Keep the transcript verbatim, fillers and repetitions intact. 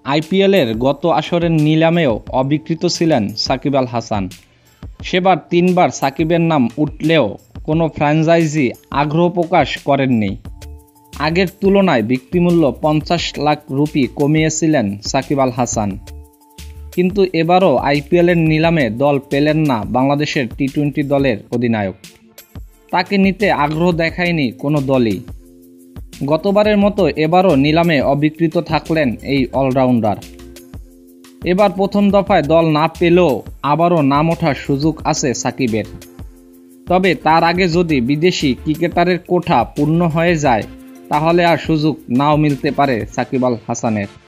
আইপিএলের গত আসরের নিলামেও অবিক্রিত ছিলেন সাকিব আল হাসান। সেবার তিনবার সাকিবের নাম উঠলেও কোনো ফ্র্যাঞ্চাইজি আগ্রহ প্রকাশ করেননি। আগের তুলনায় বিক্রিমূল্য পঞ্চাশ লাখ রুপি কমিয়েছিলেন সাকিব আল হাসান। কিন্তু এবারও আইপিএলের নিলামে দল পেলেন না বাংলাদেশের টি টোয়েন্টি দলের অধিনায়ক। তাকে নিতে আগ্রহ দেখায়নি কোনো দলই। গতবারের মতো এবারও নিলামে অবিক্রিত থাকলেন এই অলরাউন্ডার। এবার প্রথম দফায় দল না পেলেও আবারও নাম ওঠার সুযোগ আছে সাকিবের। তবে তার আগে যদি বিদেশি ক্রিকেটারের কোঠা পূর্ণ হয়ে যায় তাহলে আর সুযোগ নাও মিলতে পারে সাকিব আল হাসানের।